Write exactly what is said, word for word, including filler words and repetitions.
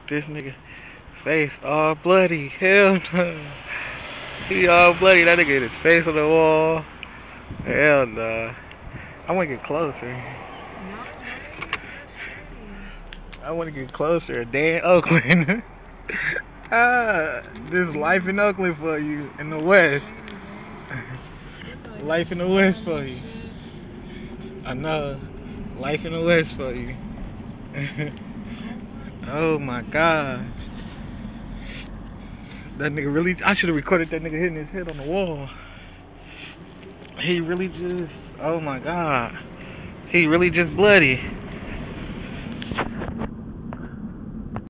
This nigga face all bloody. Hell no. He all bloody. That nigga hit his face on the wall. Hell no. I want to get closer. I want to get closer. Dan Oakland. ah, this life in Oakland for you in the West. Life in the West for you. I know. Life in the West for you. Oh my God. That nigga really, I should have recorded that nigga hitting his head on the wall. He really just, oh my God. He really just bloody.